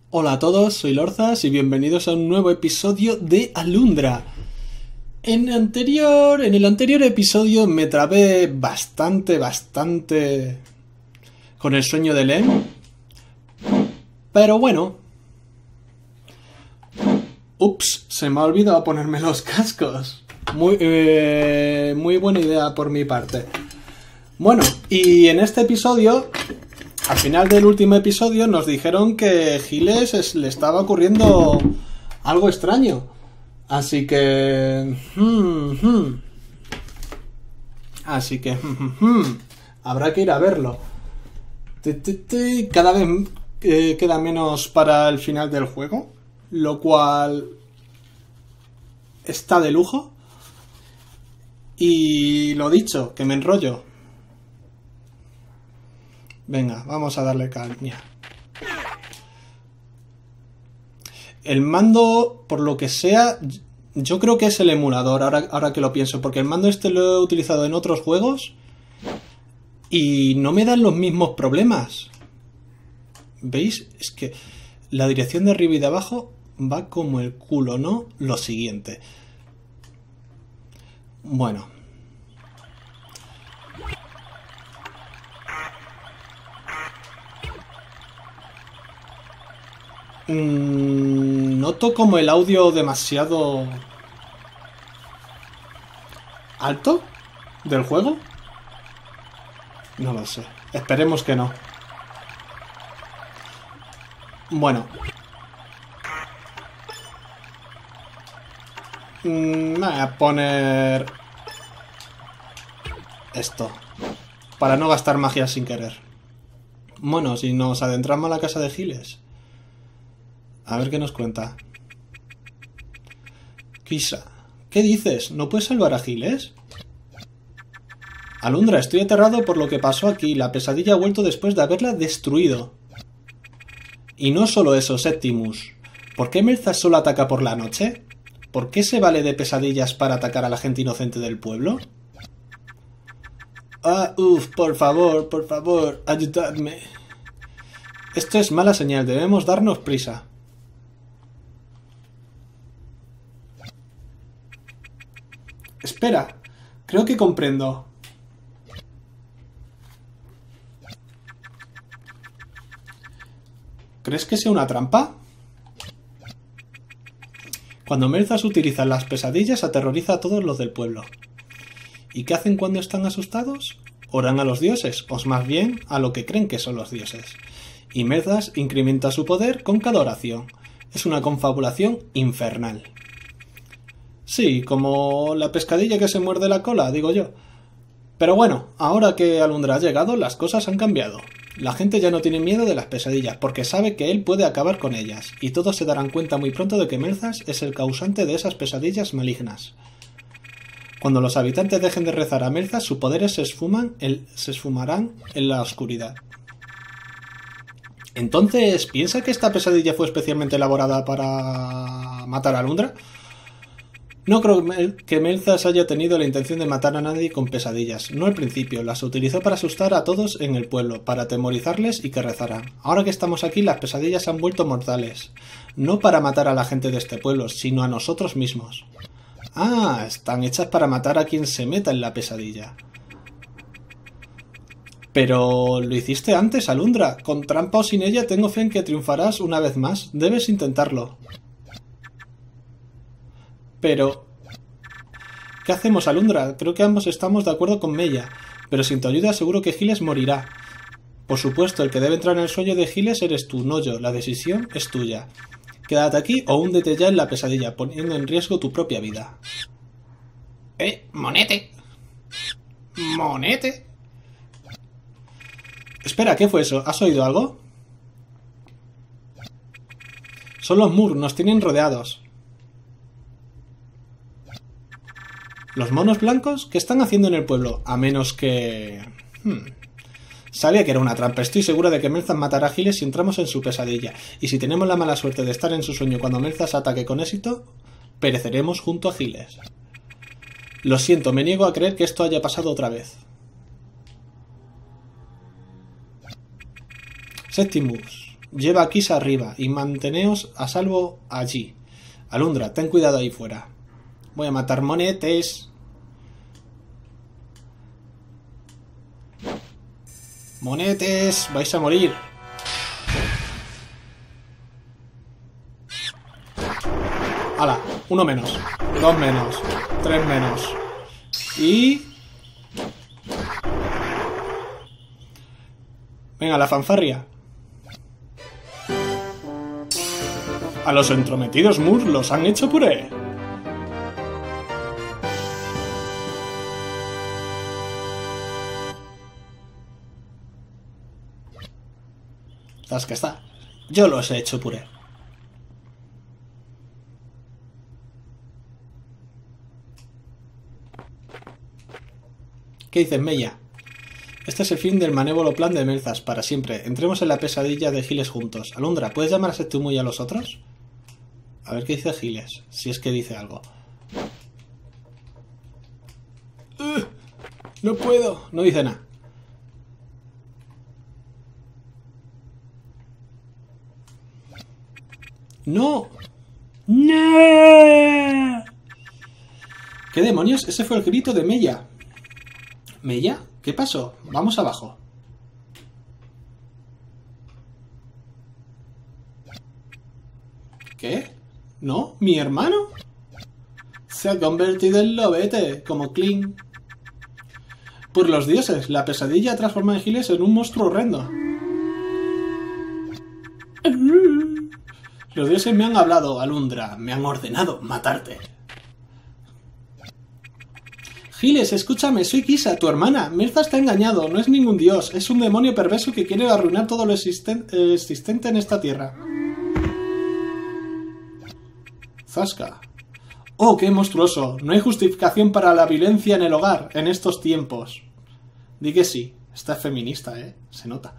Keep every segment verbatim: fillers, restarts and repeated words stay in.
Hola a todos, soy Lorzas y bienvenidos a un nuevo episodio de Alundra. En anterior, en el anterior episodio me trabé bastante, bastante con el sueño de Lem. Pero bueno. Ups, se me ha olvidado ponerme los cascos. Muy, eh, muy buena idea por mi parte. Bueno, y en este episodio, al final del último episodio, nos dijeron que Giles es, le estaba ocurriendo algo extraño. Así que... Hmm, hmm. Así que... Hmm, hmm, habrá que ir a verlo. Cada vez eh, queda menos para el final del juego, lo cual está de lujo. Y lo dicho, que me enrollo. Venga, vamos a darle calma. El mando, por lo que sea, yo creo que es el emulador, ahora, ahora que lo pienso, porque el mando este lo he utilizado en otros juegos y no me dan los mismos problemas. ¿Veis? Es que la dirección de arriba y de abajo va como el culo, ¿no? Lo siguiente. Bueno. Mm, noto como el audio demasiado alto del juego. No lo sé. Esperemos que no. Bueno. Mm, voy a poner esto para no gastar magia sin querer. Bueno, si nos adentramos a la casa de Giles. A ver qué nos cuenta. Kisa, ¿qué dices? ¿No puedes salvar a Giles? Alundra, estoy aterrado por lo que pasó aquí. La pesadilla ha vuelto después de haberla destruido. Y no solo eso, Septimus. ¿Por qué Melzas solo ataca por la noche? ¿Por qué se vale de pesadillas para atacar a la gente inocente del pueblo? Ah, uff, por favor, por favor, ayudadme. Esto es mala señal, debemos darnos prisa. Espera, creo que comprendo. ¿Crees que sea una trampa? Cuando Melzas utiliza las pesadillas, aterroriza a todos los del pueblo. ¿Y qué hacen cuando están asustados? Oran a los dioses, o más bien a lo que creen que son los dioses. Y Melzas incrementa su poder con cada oración. Es una confabulación infernal. Sí, como la pescadilla que se muerde la cola, digo yo. Pero bueno, ahora que Alundra ha llegado, las cosas han cambiado. La gente ya no tiene miedo de las pesadillas, porque sabe que él puede acabar con ellas, y todos se darán cuenta muy pronto de que Melzas es el causante de esas pesadillas malignas. Cuando los habitantes dejen de rezar a Melzas, sus poderes se, esfuman el, se esfumarán en la oscuridad. Entonces, ¿piensa que esta pesadilla fue especialmente elaborada para matar a Alundra? No creo que Melzas haya tenido la intención de matar a nadie con pesadillas. No al principio, las utilizó para asustar a todos en el pueblo, para atemorizarles y que rezaran. Ahora que estamos aquí, las pesadillas se han vuelto mortales. No para matar a la gente de este pueblo, sino a nosotros mismos. Ah, están hechas para matar a quien se meta en la pesadilla. Pero lo hiciste antes, Alundra. Con trampa o sin ella, tengo fe en que triunfarás una vez más. Debes intentarlo. Pero... ¿qué hacemos, Alundra? Creo que ambos estamos de acuerdo con Mella, pero sin tu ayuda seguro que Giles morirá. Por supuesto, el que debe entrar en el sueño de Giles eres tú, no yo. La decisión es tuya. Quédate aquí o húndete ya en la pesadilla, poniendo en riesgo tu propia vida. ¡Eh, monete! ¡Monete! Espera, ¿qué fue eso? ¿Has oído algo? Son los Mur, nos tienen rodeados. ¿Los monos blancos? ¿Qué están haciendo en el pueblo? A menos que... Hmm. Sabía que era una trampa. Estoy segura de que Melzas matará a Giles si entramos en su pesadilla. Y si tenemos la mala suerte de estar en su sueño cuando Melzas ataque con éxito, pereceremos junto a Giles. Lo siento, me niego a creer que esto haya pasado otra vez. Septimus. Lleva a Kisa arriba y manteneos a salvo allí. Alundra, ten cuidado ahí fuera. Voy a matar monetes. Monetes, vais a morir. ¡Hala! Uno menos, dos menos, tres menos. Y... venga, la fanfarria. A los entrometidos Moore los han hecho puré. ¿Sabes qué está? Yo los he hecho puré. ¿Qué dices, Mella? Este es el fin del manévolo plan de Melzas, para siempre. Entremos en la pesadilla de Giles juntos. Alundra, ¿puedes llamar a Septumo y a los otros? A ver qué dice Giles, si es que dice algo. Uh, no puedo. No dice nada. ¡No! ¡No! ¿Qué demonios? Ese fue el grito de Mella. ¿Mella? ¿Qué pasó? Vamos abajo. ¿Qué? ¿No? ¿Mi hermano? Se ha convertido en lobete, como Kling. Por los dioses, la pesadilla transforma a Giles en un monstruo horrendo. Los dioses me han hablado, Alundra. Me han ordenado matarte. Giles, escúchame, soy Kisa, tu hermana. Melzas te ha engañado, no es ningún dios. Es un demonio perverso que quiere arruinar todo lo existen existente en esta tierra. Zasca. Oh, qué monstruoso. No hay justificación para la violencia en el hogar en estos tiempos. Di que sí. Esta es feminista, ¿eh? Se nota.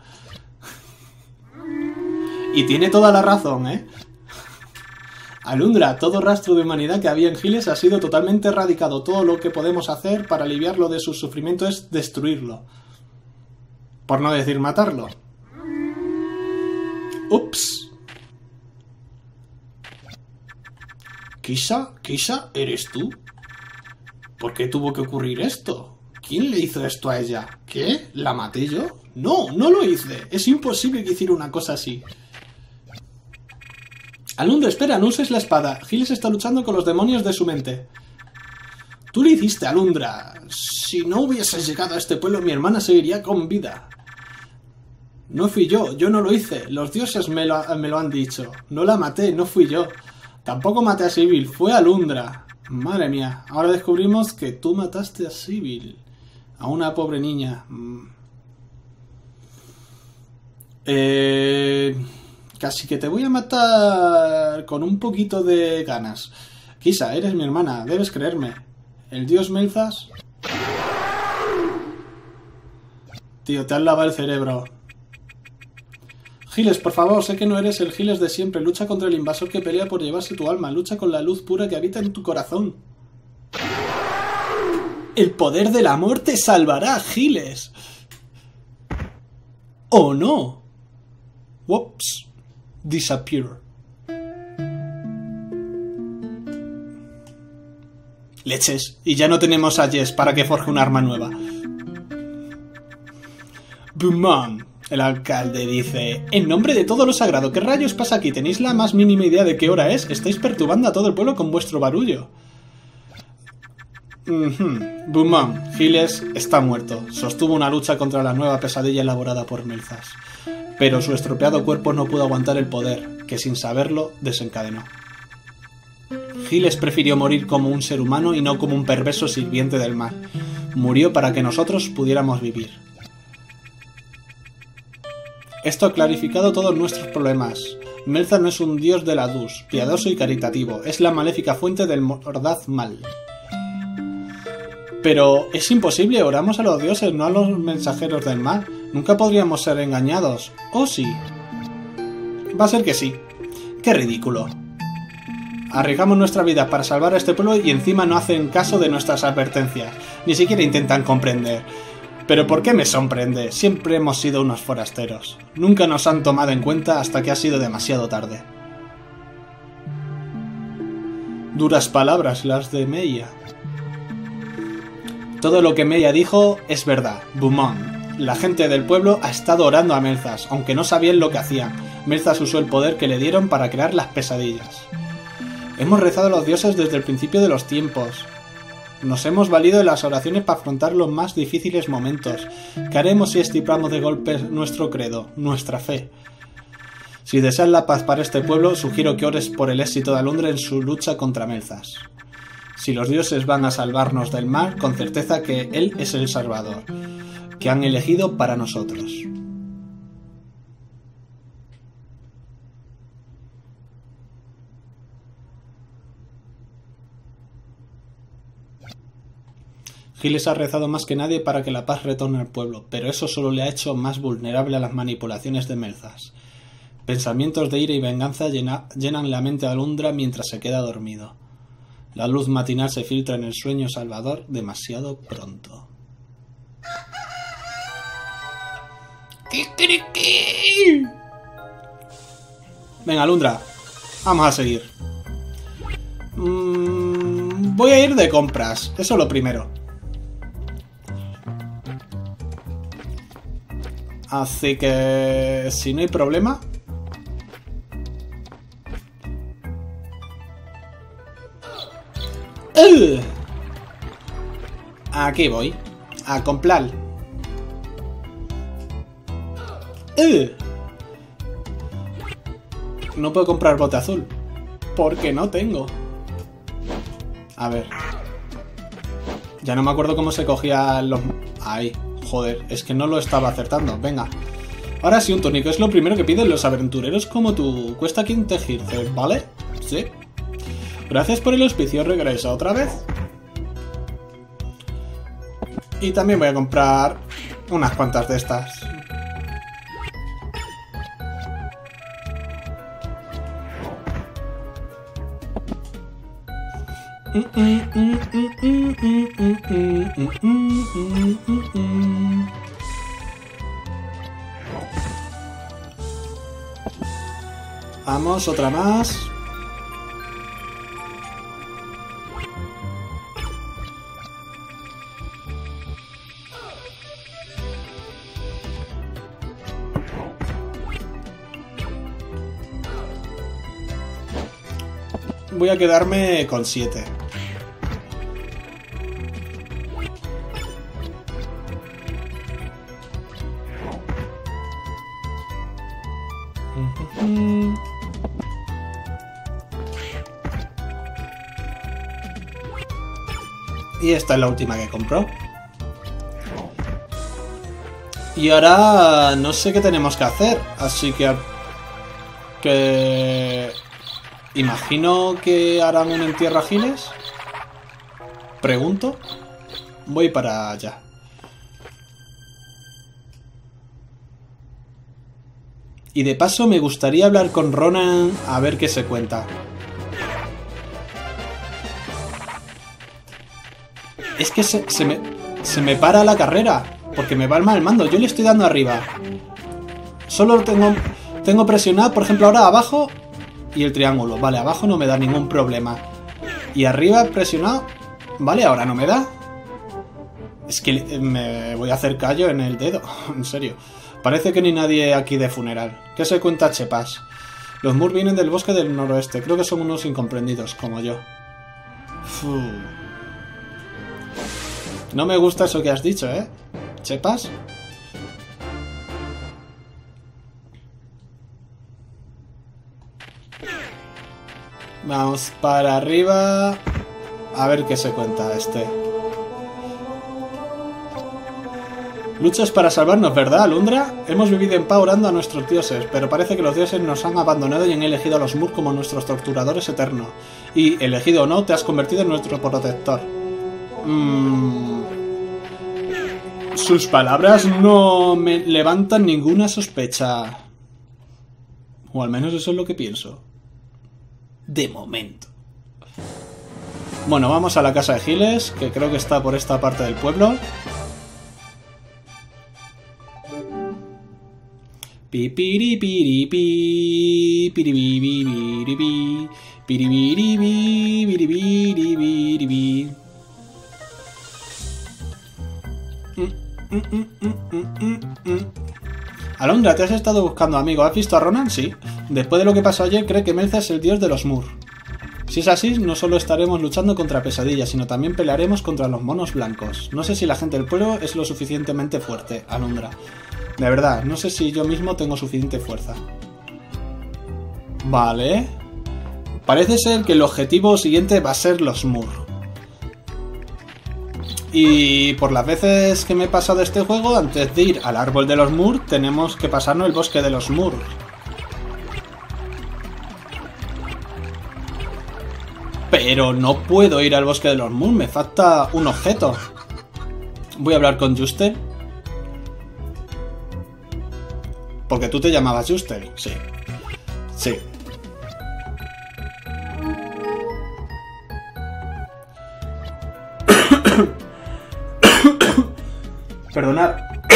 Y tiene toda la razón, ¿eh? Alundra, todo rastro de humanidad que había en Giles ha sido totalmente erradicado. Todo lo que podemos hacer para aliviarlo de su sufrimiento es destruirlo. Por no decir matarlo. Ups. ¿Kisa? ¿Kisa? ¿Eres tú? ¿Por qué tuvo que ocurrir esto? ¿Quién le hizo esto a ella? ¿Qué? ¿La maté yo? No, no lo hice. Es imposible que hiciera una cosa así. Alundra, espera, no uses la espada. Giles está luchando con los demonios de su mente. Tú lo hiciste, Alundra. Si no hubieses llegado a este pueblo, mi hermana seguiría con vida. No fui yo, yo no lo hice. Los dioses me lo, me lo han dicho. No la maté, no fui yo. Tampoco maté a Sybil, fue Alundra. Madre mía, ahora descubrimos que tú mataste a Sybil. A una pobre niña. Eh... Casi que te voy a matar con un poquito de ganas. Kisa, eres mi hermana, debes creerme. ¿El dios Melzas? Tío, te has lavado el cerebro. Giles, por favor, sé que no eres el Giles de siempre. Lucha contra el invasor que pelea por llevarse tu alma. Lucha con la luz pura que habita en tu corazón. El poder del amor te salvará, Giles. ¿O no? Whoops. Disappear. Leches. Y ya no tenemos a Jess para que forje un arma nueva. Boomman. El alcalde dice: en nombre de todo lo sagrado, ¿qué rayos pasa aquí? ¿Tenéis la más mínima idea de qué hora es? Estáis perturbando a todo el pueblo con vuestro barullo. Mm-hmm. Boomman. Giles está muerto. Sostuvo una lucha contra la nueva pesadilla elaborada por Melzas. Pero su estropeado cuerpo no pudo aguantar el poder, que sin saberlo desencadenó. Giles prefirió morir como un ser humano y no como un perverso sirviente del mal. Murió para que nosotros pudiéramos vivir. Esto ha clarificado todos nuestros problemas. Melzas no es un dios de la Dus, piadoso y caritativo, es la maléfica fuente del mordaz mal. Pero es imposible, oramos a los dioses, no a los mensajeros del mal. Nunca podríamos ser engañados. ¿O sí? Va a ser que sí. ¡Qué ridículo! Arriesgamos nuestra vida para salvar a este pueblo y encima no hacen caso de nuestras advertencias. Ni siquiera intentan comprender. Pero ¿por qué me sorprende? Siempre hemos sido unos forasteros. Nunca nos han tomado en cuenta hasta que ha sido demasiado tarde. Duras palabras las de Meia. Todo lo que Meia dijo es verdad. Bumón. La gente del pueblo ha estado orando a Melzas, aunque no sabían lo que hacían. Melzas usó el poder que le dieron para crear las pesadillas. Hemos rezado a los dioses desde el principio de los tiempos. Nos hemos valido de las oraciones para afrontar los más difíciles momentos. ¿Qué haremos si estipamos de golpe nuestro credo, nuestra fe? Si deseas la paz para este pueblo, sugiero que ores por el éxito de Alundra en su lucha contra Melzas. Si los dioses van a salvarnos del mal, con certeza que él es el salvador que han elegido para nosotros. Giles ha rezado más que nadie para que la paz retorne al pueblo, pero eso solo le ha hecho más vulnerable a las manipulaciones de Melzas. Pensamientos de ira y venganza llena, llenan la mente de Alundra mientras se queda dormido. La luz matinal se filtra en el sueño salvador demasiado pronto. ¡Kikiriki! Venga, Alundra, vamos a seguir. Mm, voy a ir de compras, eso es lo primero. Así que, si no hay problema... ¡Uh! Aquí voy, a comprar. ¡Uh! No puedo comprar bote azul, porque no tengo. A ver. Ya no me acuerdo cómo se cogían los... Ahí. Joder, es que no lo estaba acertando. Venga. Ahora sí, un tónico es lo primero que piden los aventureros como tú. Cuesta quince girces, ¿vale? Sí. Gracias por el auspicio. Regresa otra vez. Y también voy a comprar unas cuantas de estas. Vamos, otra más. Voy a quedarme con siete. Y esta es la última que compró. Y ahora no sé qué tenemos que hacer, así que... que... imagino que harán un entierro a Giles. Pregunto. Voy para allá. Y de paso me gustaría hablar con Ronan a ver qué se cuenta. Es que se, se, me, se me para la carrera, porque me va el mal mando. Yo le estoy dando arriba. Solo tengo, tengo presionado, por ejemplo, ahora abajo y el triángulo. Vale, abajo no me da ningún problema. Y arriba presionado. Vale, ahora no me da. Es que me voy a hacer callo en el dedo. En serio. Parece que ni nadie aquí de funeral. ¿Qué se cuenta, Chepas? Los Moore vienen del bosque del noroeste. Creo que son unos incomprendidos, como yo. Uf. No me gusta eso que has dicho, ¿eh? ¿Chepas? Vamos para arriba. A ver qué se cuenta este. Luchas para salvarnos, ¿verdad, Alundra? Hemos vivido en paz orando a nuestros dioses, pero parece que los dioses nos han abandonado y han elegido a los Moore como nuestros torturadores eternos. Y, elegido o no, te has convertido en nuestro protector. Mmm... Sus palabras no me levantan ninguna sospecha. O al menos eso es lo que pienso. De momento. Bueno, vamos a la casa de Giles, que creo que está por esta parte del pueblo. Pipiripiripi, piribibibiribi, piribiribibiribiribiribi. Alondra, ¿te has estado buscando amigo? ¿Has visto a Ronan? Sí. Después de lo que pasó ayer, cree que Melza es el dios de los Mur. Si es así, no solo estaremos luchando contra pesadillas, sino también pelearemos contra los monos blancos. No sé si la gente del pueblo es lo suficientemente fuerte, Alondra. De verdad, no sé si yo mismo tengo suficiente fuerza. Vale. Parece ser que el objetivo siguiente va a ser los Mur. Y por las veces que me he pasado este juego, antes de ir al árbol de los Mur, tenemos que pasarnos el bosque de los Mur. Pero no puedo ir al bosque de los Mur, me falta un objeto. Voy a hablar con Juste. Porque tú te llamabas Juste, sí. Sí. Perdonad.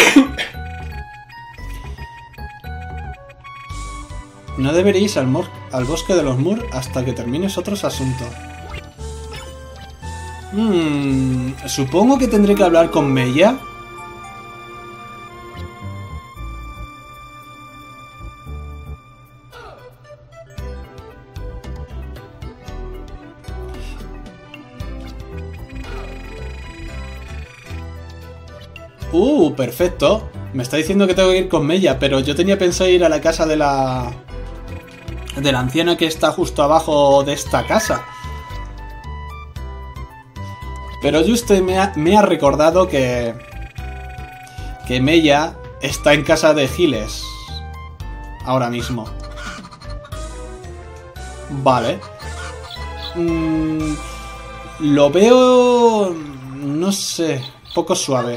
No deberéis al, al bosque de los Mur hasta que termines otros asuntos. Hmm, supongo que tendré que hablar con Mella. Uh, perfecto. Me está diciendo que tengo que ir con Mella, pero yo tenía pensado ir a la casa de la... de la anciana que está justo abajo de esta casa. Pero Juste me ha, me ha recordado que... que Mella está en casa de Giles. Ahora mismo. Vale. Mm, lo veo... no sé... poco suave.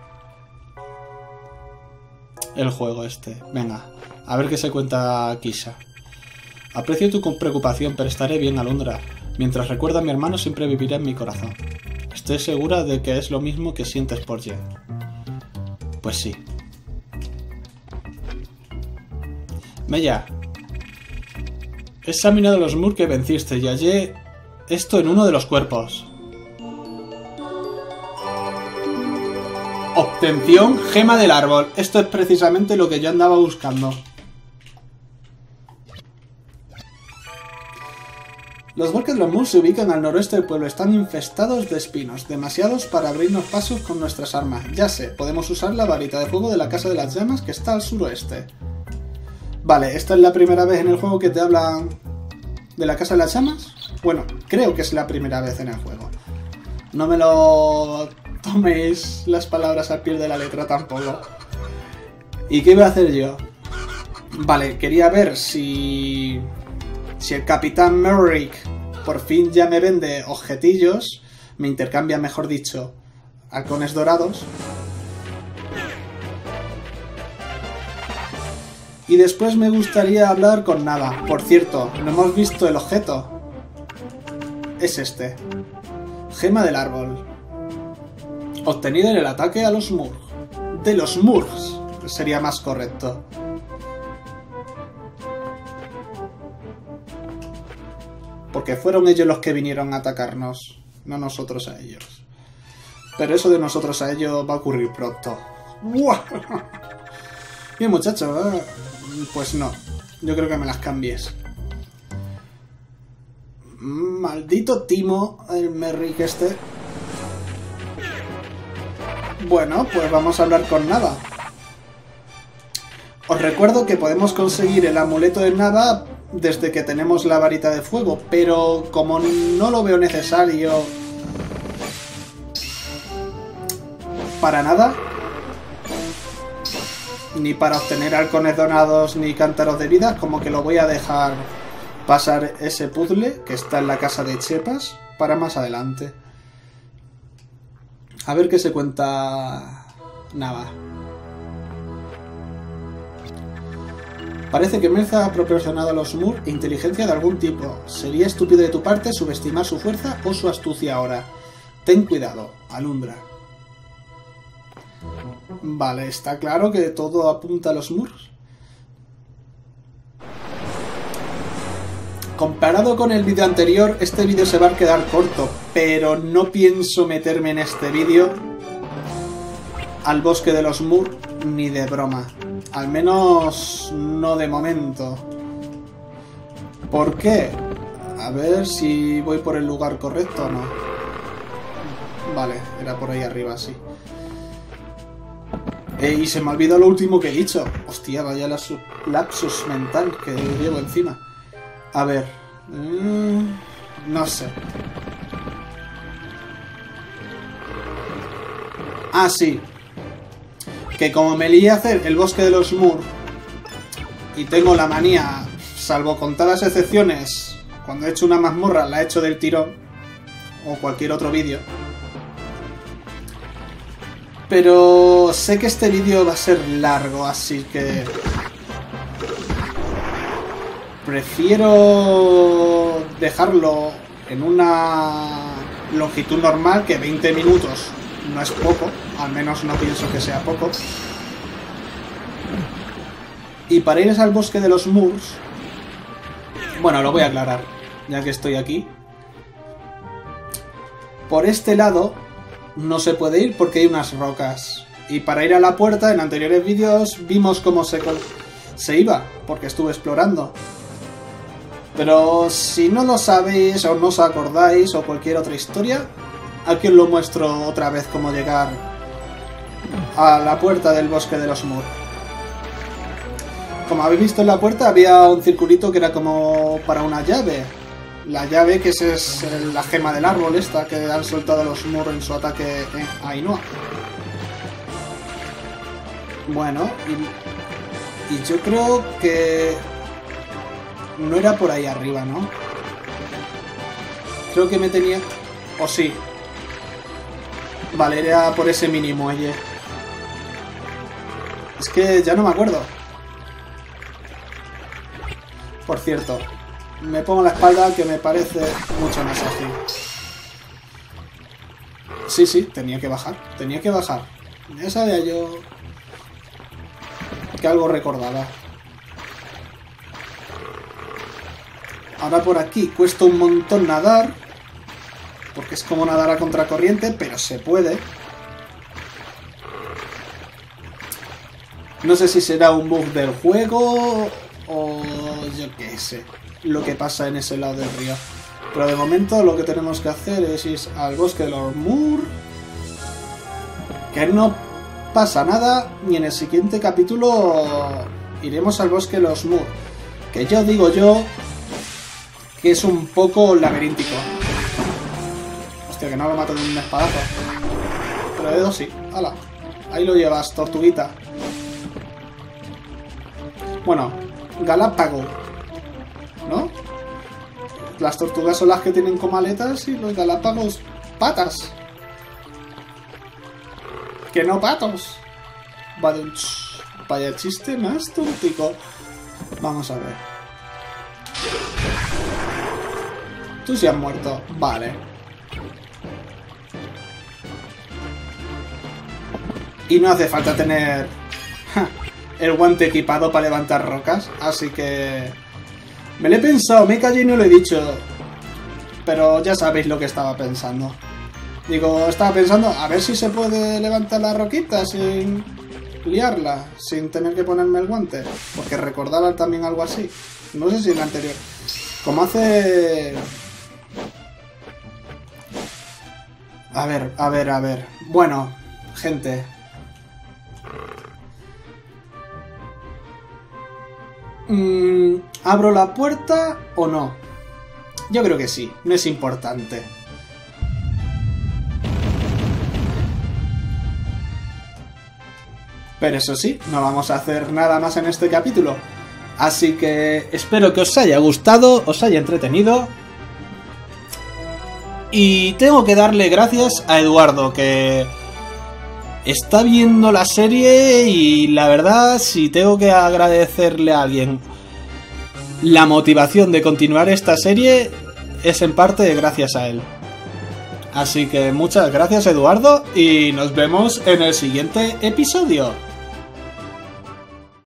El juego este. Venga, a ver qué se cuenta Kisha. Aprecio tu preocupación, pero estaré bien, Alondra. Mientras recuerda a mi hermano, siempre vivirá en mi corazón. Estoy segura de que es lo mismo que sientes por Jen. Pues sí. Mella. He examinado los Mur que venciste y hallé esto en uno de los cuerpos. Obtención, gema del árbol. Esto es precisamente lo que yo andaba buscando. Los bosques de los Mur se ubican al noroeste del pueblo. Están infestados de espinos, demasiados para abrirnos pasos con nuestras armas. Ya sé, podemos usar la varita de fuego de la Casa de las Llamas que está al suroeste. Vale, ¿esta es la primera vez en el juego que te hablan de la Casa de las Llamas? Bueno, creo que es la primera vez en el juego. No me lo... toméis las palabras al pie de la letra tampoco. ¿Y qué iba a hacer yo? Vale, quería ver si... si el Capitán Merrick por fin ya me vende objetillos, me intercambia, mejor dicho, halcones dorados. Y después me gustaría hablar con Nava. Por cierto, no hemos visto el objeto. Es este. Gema del árbol. Obtenida en el ataque a los Mur. De los Murs, sería más correcto. Porque fueron ellos los que vinieron a atacarnos, no nosotros a ellos. Pero eso de nosotros a ellos va a ocurrir pronto. Bien, muchachos, ¿eh? Pues no. Yo creo que me las cambies. Maldito timo, el Merrick este. Bueno, pues vamos a hablar con Nava. Os recuerdo que podemos conseguir el amuleto de Nava desde que tenemos la varita de fuego, pero como no lo veo necesario para nada, ni para obtener halcones donados ni cántaros de vida, como que lo voy a dejar pasar ese puzzle que está en la casa de Chepas para más adelante. A ver qué se cuenta Nava. Parece que Melza ha proporcionado a los Mur inteligencia de algún tipo. Sería estúpido de tu parte subestimar su fuerza o su astucia ahora. Ten cuidado, Alundra. Vale, está claro que todo apunta a los Mur. comparado con el vídeo anterior, este vídeo se va a quedar corto, pero no pienso meterme en este vídeo al bosque de los Moor ni de broma. Al menos no de momento. ¿Por qué? A ver si voy por el lugar correcto o no. Vale, era por ahí arriba, sí. Eh, y se me olvidó lo último que he dicho. Hostia, vaya lapsus mental que llevo encima. A ver. Mmm, no sé. Ah, sí. Que como me lié a hacer el bosque de los Moor y tengo la manía, salvo contadas excepciones, cuando he hecho una mazmorra la he hecho del tirón, o cualquier otro vídeo. Pero sé que este vídeo va a ser largo, así que prefiero dejarlo en una longitud normal, que veinte minutos no es poco, al menos no pienso que sea poco. Y para ir al bosque de los Moors, bueno, lo voy a aclarar, ya que estoy aquí. Por este lado no se puede ir porque hay unas rocas. Y para ir a la puerta, en anteriores vídeos vimos cómo se, se iba, porque estuve explorando. Pero si no lo sabéis o no os acordáis o cualquier otra historia, aquí os lo muestro otra vez cómo llegar a la puerta del bosque de los Moor. Como habéis visto en la puerta había un circulito que era como para una llave. La llave que es la gema del árbol esta que han soltado los Moor en su ataque a Ainhoa. Bueno, y, y yo creo que no era por ahí arriba, ¿no? Creo que me tenía... ¿O sí? Vale, era por ese mini muelle. Es que ya no me acuerdo. Por cierto, me pongo la espalda que me parece mucho más ágil. Sí, sí, tenía que bajar. Tenía que bajar. Ya sabía yo que algo recordaba. Ahora por aquí cuesta un montón nadar, porque es como nadar a contracorriente, pero se puede. No sé si será un bug del juego o yo qué sé lo que pasa en ese lado del río. Pero de momento lo que tenemos que hacer es ir al bosque de los Moor, que no pasa nada, y en el siguiente capítulo iremos al bosque de los Moor, que yo digo yo que es un poco laberíntico. Hostia, que no lo mato de un espadazo. Pero de dos sí. ¡Hala! Ahí lo llevas, tortuguita. Bueno, Galápago, ¿no? Las tortugas son las que tienen como aletas y los galápagos patas. Que no patos. Vaya chiste más tontico. Vamos a ver. Tú sí has muerto. Vale. Y no hace falta tener ja, el guante equipado para levantar rocas. Así que... me lo he pensado, me he callado y no lo he dicho. Pero ya sabéis lo que estaba pensando. Digo, estaba pensando a ver si se puede levantar la roquita sin liarla, sin tener que ponerme el guante. Porque recordaba también algo así. No sé si en el anterior. Como hace... A ver, a ver, a ver. Bueno, gente. Mm, ¿abro la puerta o no? Yo creo que sí, no es importante. Pero eso sí, no vamos a hacer nada más en este capítulo. Así que espero que os haya gustado, os haya entretenido. Y tengo que darle gracias a Eduardo, que está viendo la serie y la verdad, si tengo que agradecerle a alguien la motivación de continuar esta serie, es en parte gracias a él. Así que muchas gracias, Eduardo, y nos vemos en el siguiente episodio.